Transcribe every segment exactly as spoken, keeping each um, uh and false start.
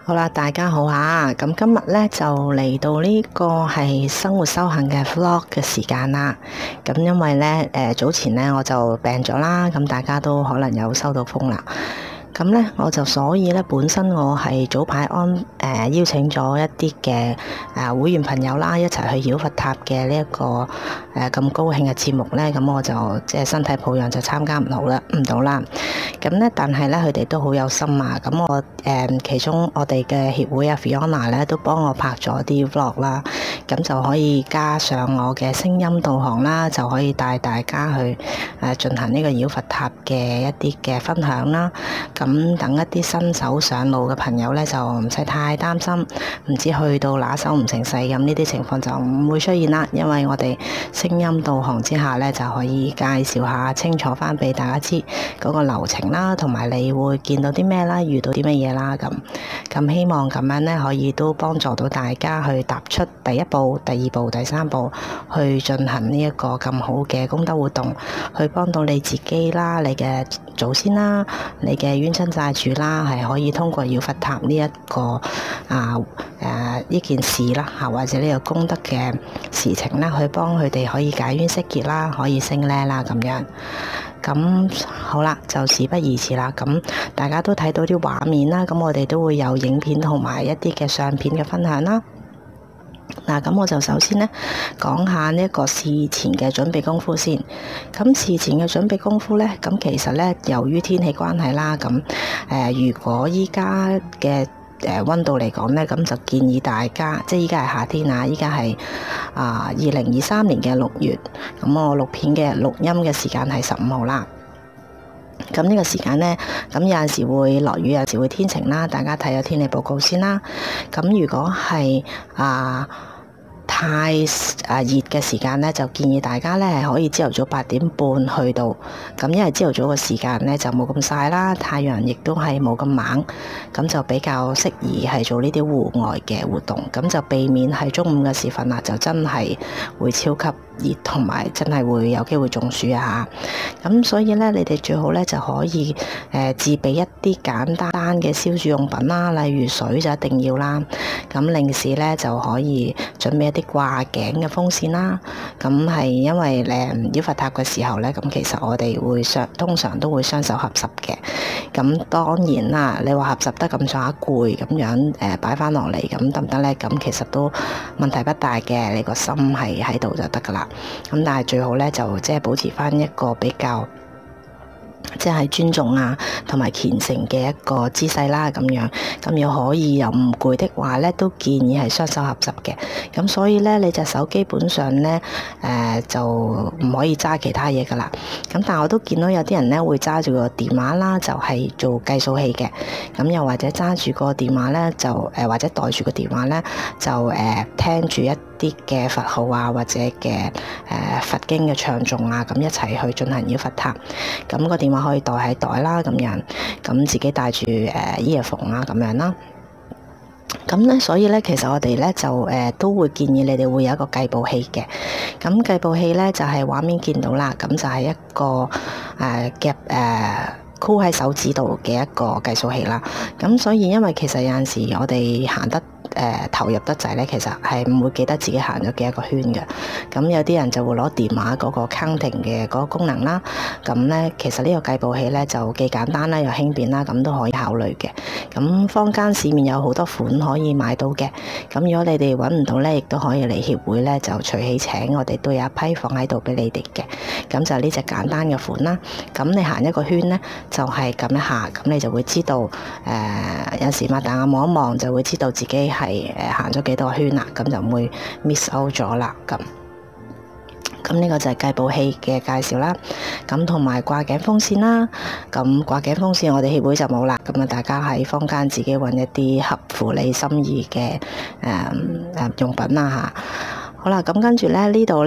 好啦，大家好啊！咁今日咧就嚟到呢個係生活修行嘅 vlog 嘅時間啦。咁因為咧，誒早前咧我就病咗啦，咁大家都可能有收到風啦。咁咧我就所以咧本身我係早排安誒、呃、邀請咗一啲嘅誒會員朋友啦，一齊去繞佛塔嘅呢一個誒咁、呃、高興嘅節目咧，咁我就即係身體抱恙就參加唔好啦，唔到啦。咁咧，但係咧佢哋都好有心啊！咁我誒、呃、其中我哋嘅協會啊 Fiona 咧都幫我拍咗啲 vlog 啦，咁就可以加上我嘅聲音導航啦，就可以帶大家去誒、呃、進行呢個繞佛塔嘅一啲嘅分享啦。咁等一啲新手上路嘅朋友咧，就唔使太擔心，唔知去到拿手唔成勢咁，呢啲情況就唔會出現啦。因為我哋聲音導航之下咧，就可以介紹下清楚翻俾大家知嗰個流程啦，同埋你會見到啲咩啦，遇到啲乜嘢啦咁。咁希望咁樣咧，可以都幫助到大家去踏出第一步、第二步、第三步，去進行呢一個咁好嘅功德活動，去幫到你自己啦、你嘅祖先啦、你嘅冤親債主啦，係可以通過繞佛塔呢一個啊誒呢件事啦嚇，或者呢個功德嘅事情啦，去幫佢哋可以解冤釋結啦，可以升呢啦咁樣。咁好啦，就事不宜遲啦。咁大家都睇到啲畫面啦，咁我哋都會有影片同埋一啲嘅相片嘅分享啦。嗱，咁我就首先咧講下呢一個事前嘅準備功夫先。咁事前嘅準備功夫咧，咁其實咧由於天氣關係啦，咁誒、呃、如果依家嘅誒溫度嚟講咧，咁就建議大家，即係依家係夏天啊，依家係啊二零二三年嘅六月，咁我錄片嘅錄音嘅時間係十五號啦。咁呢個時間咧，咁有陣時會落雨，有陣時會天晴啦。大家睇下天氣報告先啦。咁如果係啊太啊熱嘅時間咧，就建議大家咧係可以朝頭早八點半去到。咁因為朝頭早嘅時間咧就冇咁曬啦，太陽亦都係冇咁猛，咁就比較適宜係做呢啲戶外嘅活動。咁就避免係中午嘅時分啦，就真係會超級熱，同埋真係會有機會中暑啊！咁所以咧，你哋最好咧就可以誒、呃、自備一啲簡單嘅消暑用品啦，例如水就一定要啦。咁另時咧就可以準備一啲掛頸嘅風扇啦。咁係因為誒繞佛塔嘅時候咧，咁其實我哋會雙通常都會雙手合十嘅。咁當然啦，你話合十得咁上下攰咁樣誒擺翻落嚟咁得唔得咧？咁其實都問題不大嘅，你個心係喺度就得噶啦。咁但係最好咧，就即係保持翻一個比較即係尊重啊，同埋虔誠嘅一個姿勢啦，咁樣咁要可以又唔攰的話咧，都建議係雙手合十嘅。咁所以咧，你隻手基本上咧誒、呃、就唔可以揸其他嘢噶啦。咁但係我都見到有啲人咧會揸住個電話啦，就係、是、做計數器嘅。咁又或者揸住個電話咧，就誒、呃、或者袋住個電話咧，就誒、呃、聽住一啲嘅佛號啊，或者嘅誒、呃、佛經嘅唱誦啊，咁一齊去進行繞佛塔。咁個電話可以袋喺袋啦，咁樣咁自己帶住誒 earphone 啦，咁樣啦。咁咧，所以咧，其實我哋咧就誒、呃、都會建議你哋會有一個計步器嘅。咁計步器咧就係、是、畫面見到啦，咁就係一個誒夾誒箍喺手指度嘅一個計數器啦。咁所以因為其實有陣時我哋行得誒、呃、投入得滯咧，其實係唔會記得自己行咗幾多個圈嘅。咁有啲人就會攞電話嗰個 counting 嘅嗰個功能啦。咁咧，其實呢個計步器咧就既簡單啦，又輕便啦，咁都可以考慮嘅。咁坊間市面有好多款可以買到嘅。咁如果你哋揾唔到咧，亦都可以嚟協會咧就隨喜請，我哋都有一批放喺度俾你哋嘅。咁就呢隻簡單嘅款啦。咁你行一個圈咧，就係、是、撳一下，咁你就會知道誒、呃、有時擘大眼望一望，就會知道自己係係誒行咗幾多圈啦，咁就唔會 miss out 咗啦。咁咁呢個就係計步器嘅介紹啦。咁同埋掛頸風扇啦。咁掛頸風扇我哋協會就冇啦。咁啊，大家喺坊間自己揾一啲合乎你心意嘅誒誒用品啦嚇。好啦，咁跟住咧呢度咧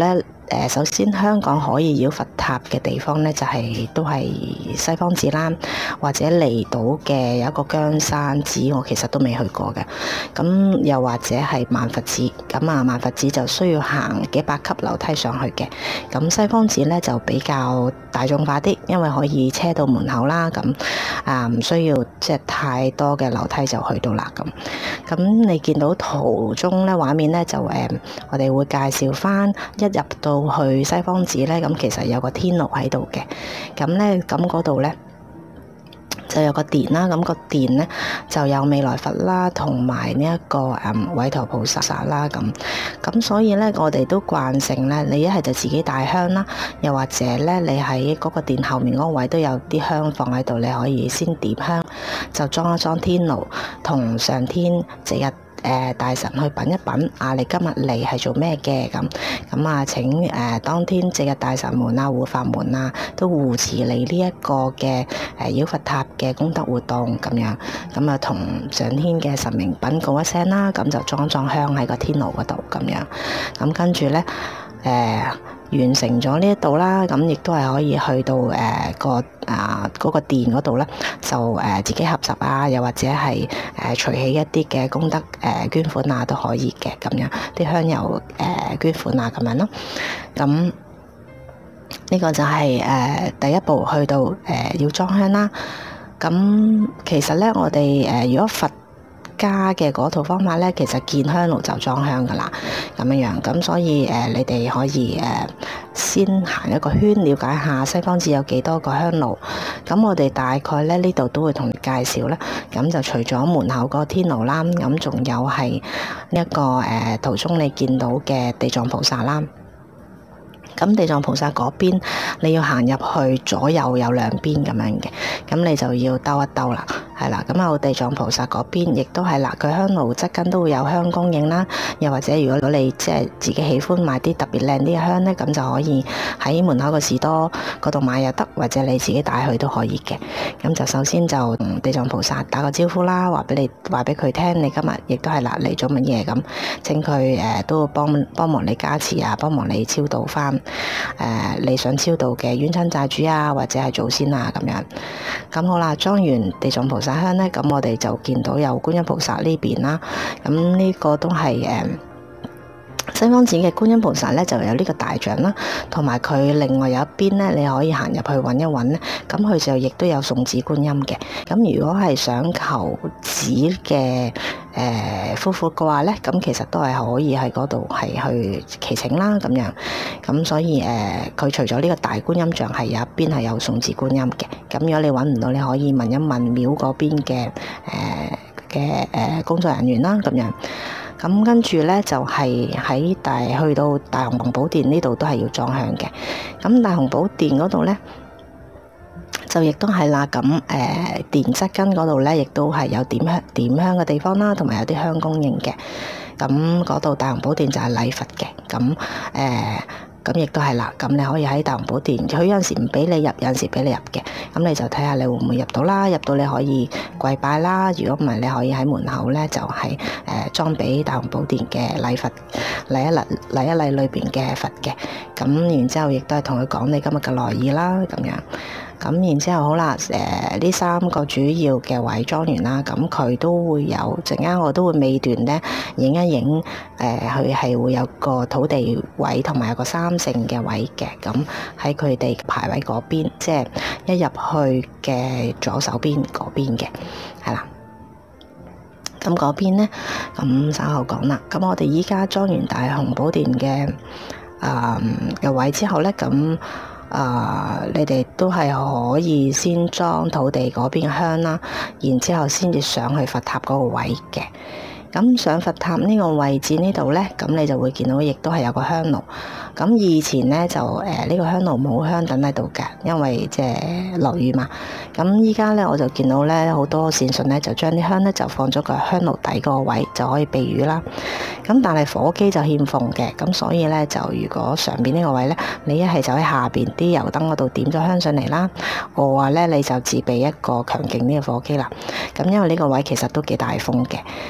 誒，首先香港可以繞佛塔嘅地方咧，就係、是、都係西方寺啦，或者離島嘅有一個姜山寺，我其實都未去過嘅。咁又或者係萬佛寺，咁啊萬佛寺就需要行幾百級樓梯上去嘅。咁西方寺咧就比較大眾化啲，因為可以車到門口啦，咁啊唔需要即係太多嘅樓梯就去到啦。咁咁你見到途中咧畫面咧就誒，我哋會介紹翻一入到去西方寺咧，咁其實有個天爐喺度嘅。咁咧咁嗰度咧就有個殿啦，咁個殿咧就有未來佛啦，同埋呢一個誒韋馱菩薩啦，咁咁所以咧我哋都慣性咧，你一係就自己帶香啦，又或者咧你喺嗰個殿後面嗰個位都有啲香放喺度，你可以先點香，就裝一裝天爐，同上天值日誒、呃、大神去品一品啊！你今日嚟係做咩嘅？咁咁啊？請誒、呃、當天值日大神們啊、護法們啊，都護持你呢一個嘅誒繞佛塔嘅功德活動咁樣。咁啊，同上天嘅神明稟告一聲啦，咁就裝裝香喺個天爐嗰度咁樣。咁跟住咧誒。呃完成咗呢一度啦，咁亦都係可以去到誒、呃、個啊嗰、呃那個殿嗰度咧，就誒、呃、自己合十啊，又或者係誒隨起一啲嘅功德誒、呃、捐款啊都可以嘅咁樣，啲香油誒、呃、捐款啊咁樣咯。咁呢個就係、是、誒、呃、第一步去到誒、呃、要裝香啦。咁其實咧，我哋誒、呃、如果佛家嘅嗰套方法咧，其實見香爐就裝香噶啦，咁樣樣，咁所以誒、呃，你哋可以誒、呃、先行一個圈，了解下西方寺有幾多個香爐。咁我哋大概咧呢度都會同你介紹啦。咁就除咗門口嗰個天爐啦，咁仲有係呢一個誒、呃、途中你見到嘅地藏菩薩啦。咁地藏菩薩嗰邊你要行入去，左右有兩邊咁樣嘅，咁你就要兜一兜啦，係啦。咁啊，地藏菩薩嗰邊亦都係啦，佢香爐側跟都會有香供應啦。又或者如果你即係自己喜歡買啲特別靚啲嘅香咧，咁就可以喺門口個士多嗰度買又得，或者你自己帶去都可以嘅。咁就首先就同地藏菩薩打個招呼啦，話俾你話俾佢聽，你今日亦都係啦嚟做乜嘢咁，請佢誒、呃、都幫幫忙你加持啊，幫忙你超度翻。誒、呃，你想超度嘅冤親債主啊，或者係祖先啊咁樣，咁好啦，裝完地藏菩薩香咧，咁我哋就見到有觀音菩薩呢邊啦，咁呢個都係誒。呃西方寺嘅觀音菩薩咧就有呢個大像啦，同埋佢另外有一邊咧，你可以行入去揾一揾咧，咁佢就亦都有送子觀音嘅。咁如果係想求子嘅誒夫婦嘅話咧，咁其實都係可以喺嗰度係去祈請啦咁樣。咁所以誒，佢、呃、除咗呢個大觀音像係有一邊係有送子觀音嘅。咁如果你揾唔到，你可以問一問廟嗰邊嘅誒嘅誒工作人員啦咁樣。咁跟住咧就係、是、喺大去到大雄寶殿呢度都係要裝香嘅。咁大雄寶殿嗰度咧就亦都係啦。咁誒、呃、殿側根嗰度咧，亦都係有點香點香嘅地方啦，同埋有啲香供應嘅。咁嗰度大雄寶殿就係禮佛嘅。咁誒咁亦都係啦。咁你可以喺大雄寶殿，佢有陣時唔俾你入，有陣時俾你入嘅。咁你就睇下你會唔會入到啦。入到你可以跪拜啦。如果唔係，你可以喺門口咧就係、是、誒、呃、裝俾大雄寶殿嘅禮佛，禮一禮禮一禮裏邊嘅佛嘅。咁然之後亦都係同佢講你今日嘅來意啦，咁樣。咁然之後好啦，誒、呃、呢三個主要嘅位裝完啦，咁佢都會有陣間我都會尾段咧影一影，誒佢係會有個土地位同埋有個三聖嘅位嘅，咁喺佢哋排位嗰邊，即係一入去嘅左手邊嗰邊嘅，係啦。咁嗰邊咧，咁稍後講啦。咁我哋依家裝完大雄寶殿嘅誒嘅位之後咧，咁。啊、呃！你哋都係可以先裝土地嗰邊嘅香啦，然之後先至上去佛塔嗰個位嘅。咁上佛塔呢個位置呢度咧，咁你就會見到亦都係有個香爐。咁以前咧就誒呢、呃這個香爐冇香等喺度嘅，因為即係落雨嘛。咁依家咧我就見到咧好多善信咧就將啲香咧就放咗個香爐底嗰個位就可以避雨啦。咁但係火機就欠奉嘅，咁所以咧就如果上邊呢個位咧，你一係就喺下邊啲油燈嗰度點咗香上嚟啦，或話咧你就自備一個強勁啲嘅火機啦。咁因為呢個位其實都幾大風嘅，咁係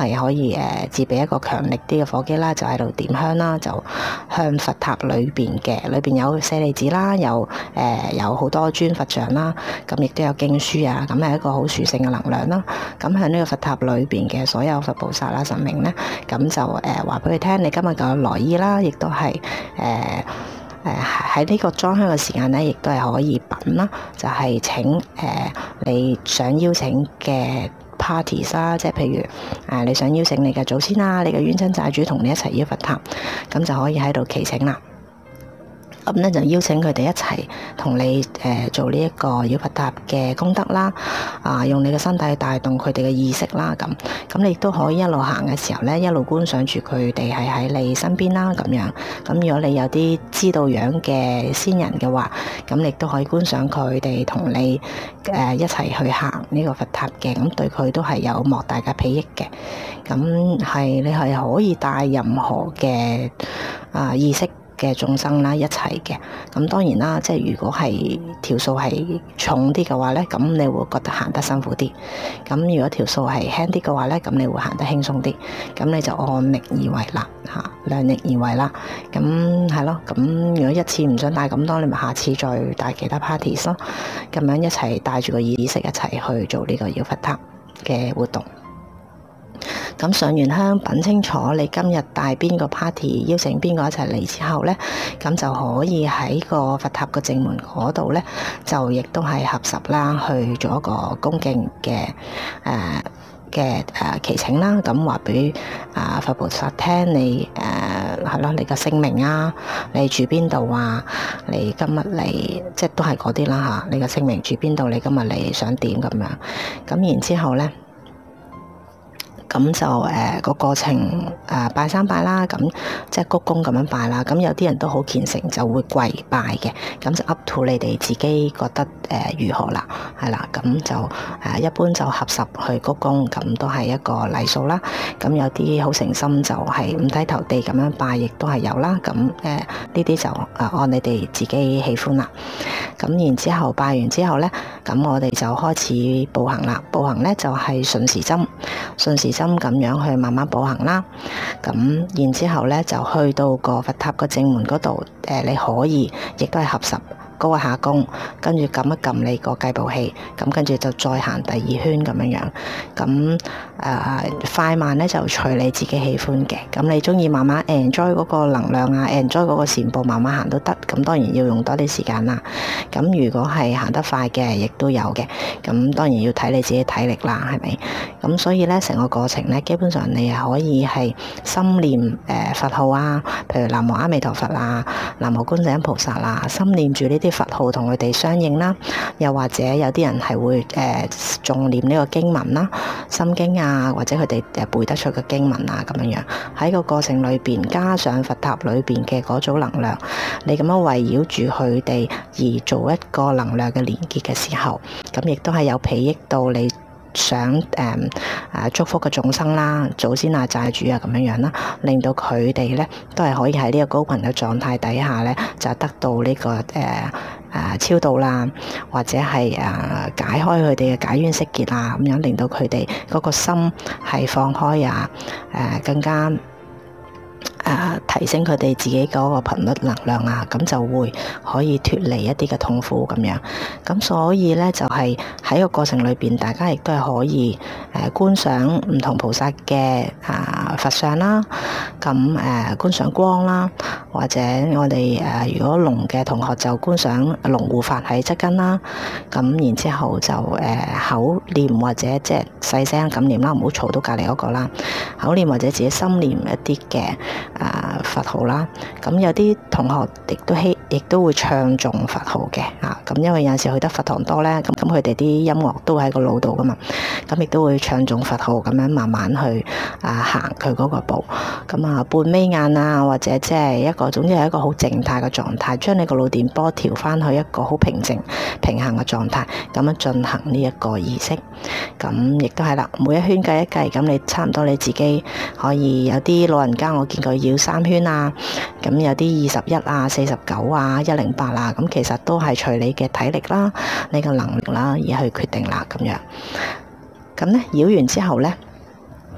係可以誒、呃、自備一個強力啲嘅火機啦，就喺度點香啦，就向佛塔裏邊嘅，裏邊有舍利子啦，有誒、呃、有好多尊佛像啦，咁亦都有經書啊，咁係一個好殊勝嘅能量啦。咁向呢個佛塔裏邊嘅所有佛菩薩啦、神明咧，咁就誒話俾佢聽，你今日嘅來意啦，亦都係誒。呃誒喺呢個裝香嘅時間咧，亦都係可以品啦，就係、是、請誒、呃、你想邀請嘅 parties 啦，即係譬如誒、呃、你想邀請你嘅祖先啦、你嘅冤親債主同你一齊邀佛塔，咁就可以喺度祈請啦。咁咧就邀請佢哋一齊同你誒、呃、做呢一個邀佛塔嘅功德啦，啊用你嘅身體帶動佢哋嘅意識啦，咁咁你亦都可以一路行嘅時候咧，一路觀賞住佢哋係喺你身邊啦，咁樣。咁如果你有啲知道樣嘅先人嘅話，咁你亦都可以觀賞佢哋同你誒、呃、一齊去行呢個佛塔嘅，咁對佢都係有莫大嘅裨益嘅。咁係你係可以帶任何嘅啊、呃、意識嘅眾生啦，一齊嘅。咁當然啦，即係如果係條數係重啲嘅話咧，咁你會覺得行得辛苦啲。咁如果條數係輕啲嘅話咧，咁你會行得輕鬆啲。咁你就按力而為啦，嚇，量力而為啦。咁係咯，咁如果一次唔想帶咁多，你咪下次再帶其他 parties 咯。咁樣一齊帶住個意識一齊去做呢個邀佛塔嘅活動。咁上完香品清楚，你今日帶邊個 party，邀請邊個一齊嚟之後咧，咁就可以喺個佛塔個正門嗰度咧，就亦都係合十啦，去做一個恭敬嘅誒嘅誒祈請啦。咁話俾啊佛菩薩聽，你誒係咯，你個姓名啊，你住邊度啊，你今日嚟即係都係嗰啲啦嚇，你個姓名住邊度，你今日嚟想點咁樣。咁然之後咧。咁就誒、呃個過程誒、呃、拜三拜啦，咁即係鞠躬咁樣拜啦。咁有啲人都好虔誠，就會跪拜嘅。咁就 up to 你哋自己覺得誒、呃、如何啦，係啦。咁就誒、呃、一般就合十去鞠躬，咁都係一個禮數啦。咁有啲好誠心就係五體投地咁樣拜，亦都係有啦。咁誒呢啲就誒按你哋自己喜歡啦。咁然之後拜完之後咧，咁我哋就開始步行啦。步行咧就係、是、順時針，順時針咁樣去慢慢步行啦。咁然之後咧就去到個佛塔個正門嗰度，誒、呃、你可以亦都係合十。高下弓，跟住撳一撳你個計步器，咁跟住就再行第二圈咁樣樣。咁誒、呃、快慢咧就隨你自己喜歡嘅。咁你中意慢慢 enjoy 嗰個能量啊 ，enjoy 嗰個禪步慢慢行都得。咁當然要用多啲時間啦。咁如果係行得快嘅，亦都有嘅。咁當然要睇你自己體力啦，係咪？咁所以咧，成個過程咧，基本上你係可以係心念誒、呃、佛號啊，譬如南無阿彌陀佛啊，南無觀世音菩薩啊，心念住呢啲佛號同佢哋相應啦，又或者有啲人係會誒誦念呢個經文啦，心經啊，或者佢哋誒背得出嘅經文啊，咁樣樣喺個過程裏邊加上佛塔裏邊嘅嗰組能量，你咁樣圍繞住佢哋而做一個能量嘅連結嘅時候，咁亦都係有裨益到你想誒誒、嗯啊、祝福嘅眾生啦、祖先啊、債主啊咁樣樣啦，令到佢哋咧都係可以喺呢個高頻嘅狀態底下咧，就得到呢、這個誒誒、啊、超度啦，或者係誒、啊、解開佢哋嘅解冤釋結啊，咁樣令到佢哋嗰個心係放開啊，誒、啊、更加。誒、啊、提升佢哋自己嗰個頻率能量啊，咁就會可以脫離一啲嘅痛苦咁樣。咁所以咧就係、是、喺個過程裏邊，大家亦都係可以誒、呃、觀賞唔同菩薩嘅啊佛像啦，咁誒、呃、觀賞光啦，或者我哋誒、呃、如果龍嘅同學就觀賞龍護法喺側根啦，咁然之後就誒、呃、口念或者即係細聲咁念啦，唔好嘈到隔離嗰個啦，口念或者自己心念一啲嘅。啊佛號啦，咁有啲同學亦都希，亦都會唱誦佛號嘅啊。咁因為有陣時去得佛堂多咧，咁咁佢哋啲音樂都喺個腦度噶嘛，咁亦都會唱誦佛號，咁樣慢慢去啊行佢嗰個步。咁啊半眯眼啊，或者即係一個，總之係一個好靜態嘅狀態，將你個腦電波調翻去一個好平靜、平衡嘅狀態，咁樣進行呢一個儀式。咁亦都係啦，每一圈計一計，咁你差唔多你自己可以有啲老人家，我見佢要三圈啊，咁有啲二十一啊、四十九啊、一零八啊，咁其實都係隨你嘅體力啦、你嘅能力啦而去決定啦，咁樣。咁咧繞完之後咧，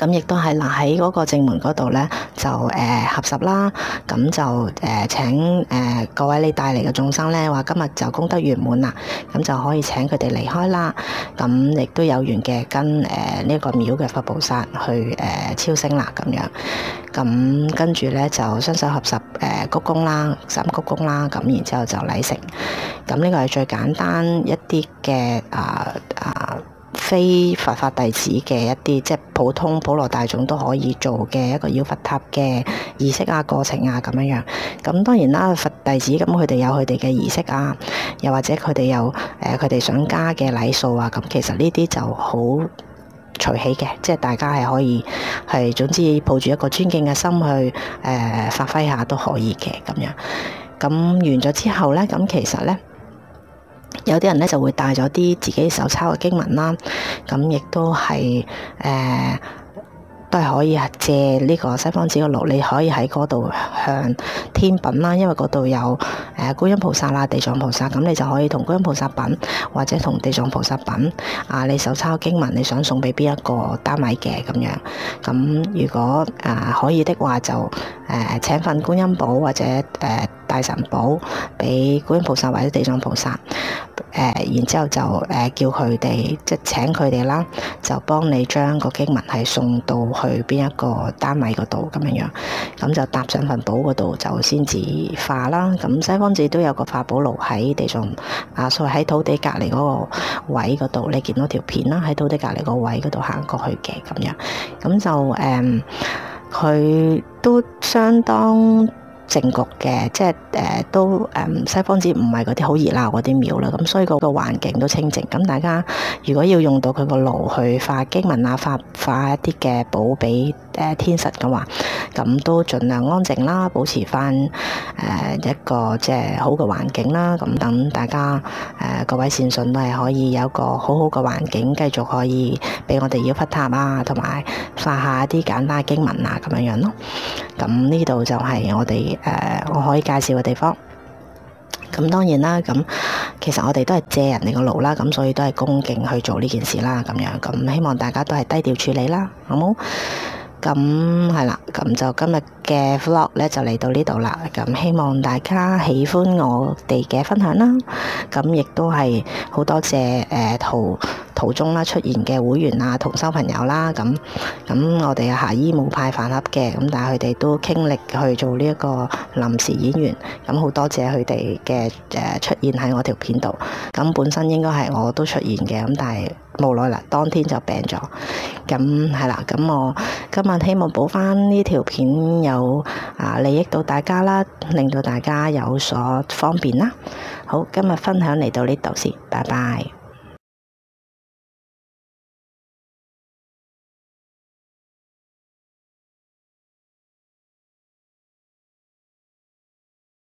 咁亦都係嗱喺嗰個正門嗰度咧，就誒、呃、合十啦。咁就誒、呃、請誒、呃、各位你帶嚟嘅眾生咧，話今日就功德圓滿啦，咁就可以請佢哋離開啦。咁亦都有緣嘅跟誒呢、呃這個廟嘅佛菩薩去誒、呃、超升啦，咁樣。咁跟住咧就雙手合十誒鞠躬啦，三鞠躬啦。咁然之後就禮成。咁呢個係最簡單一啲嘅啊啊。非佛法弟子嘅一啲，即係普通普羅大眾都可以做嘅一個繞佛塔嘅儀式啊、過程啊咁樣樣。咁當然啦，佛弟子咁佢哋有佢哋嘅儀式啊，又或者佢哋有誒佢哋想加嘅禮數啊。咁其實呢啲就好隨喜嘅，即係大家係可以係總之抱住一個尊敬嘅心去誒、呃、發揮下都可以嘅咁樣。咁完咗之後咧，咁其實咧。有啲人咧就會帶咗啲自己手抄嘅經文啦，咁亦都係誒、呃、都係可以借呢個西方紙嘅爐，你可以喺嗰度向天稟啦，因為嗰度有誒觀音菩薩啦、地藏菩薩，咁你就可以同觀音菩薩稟，或者同地藏菩薩稟啊，你手抄經文你想送俾邊一個單位嘅咁樣。咁如果誒、呃、可以的話就，就、呃、誒請份觀音寶或者誒、呃、大神寶俾觀音菩薩或者地藏菩薩。誒、呃，然之後就誒、呃、叫佢哋，即係請佢哋啦，就幫你將個經文係送到去邊一個單位嗰度咁樣樣，咁就搭上份寶嗰度就先至化啦。咁西方寺都有個化寶爐喺地藏啊，所以喺土地隔離嗰個位嗰度，你見到條片啦，喺土地隔離個位嗰度行過去嘅咁樣，咁就誒，佢、呃、都相當正局嘅，即係誒、呃、都誒、嗯、西方寺唔係嗰啲好熱鬧嗰啲廟啦，咁所以個個環境都清靜。咁大家如果要用到佢個爐去化經文啊，化化一啲嘅寶俾誒天神嘅話，咁都盡量安靜啦，保持翻誒、呃、一個即係好嘅環境啦。咁等大家誒、呃、各位善信都係可以有一個好好嘅環境，繼續可以俾我哋繞佛塔啊，同埋化下一啲簡單經文啊咁樣樣咯。咁呢度就係我哋誒、呃、我可以介紹嘅地方。咁當然啦，咁其實我哋都係借人哋個爐啦，咁所以都係恭敬去做呢件事啦，咁樣。咁希望大家都係低調處理啦，好冇？咁係啦，咁就今日嘅 vlog 咧就嚟到呢度啦。咁希望大家喜歡我哋嘅分享啦。咁亦都係好多謝誒途途中啦出現嘅會員啊、同修朋友啦。咁咁我哋嘅霞姨冇派飯盒嘅，咁但係佢哋都傾力去做呢一個臨時演員。咁好多謝佢哋嘅誒出現喺我條片度。咁本身應該係我都出現嘅，咁但係無奈啦，當天就病咗。咁係啦，咁我今日希望補翻呢條片有啊利益到大家啦，令到大家有所方便啦。好，今日分享嚟到呢度先，拜拜。